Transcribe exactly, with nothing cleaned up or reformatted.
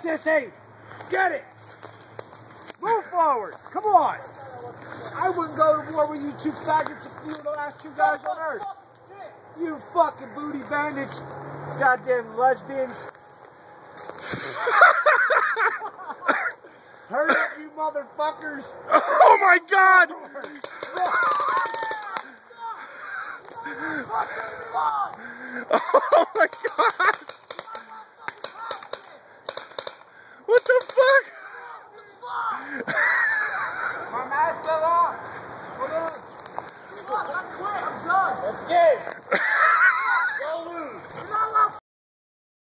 Sissy, get it. Move forward. Come on. I wouldn't go to war with you two faggots if you were the last two guys on earth. You fucking booty bandits. Goddamn lesbians. Hurry up, you motherfuckers. Oh my God. Oh my God.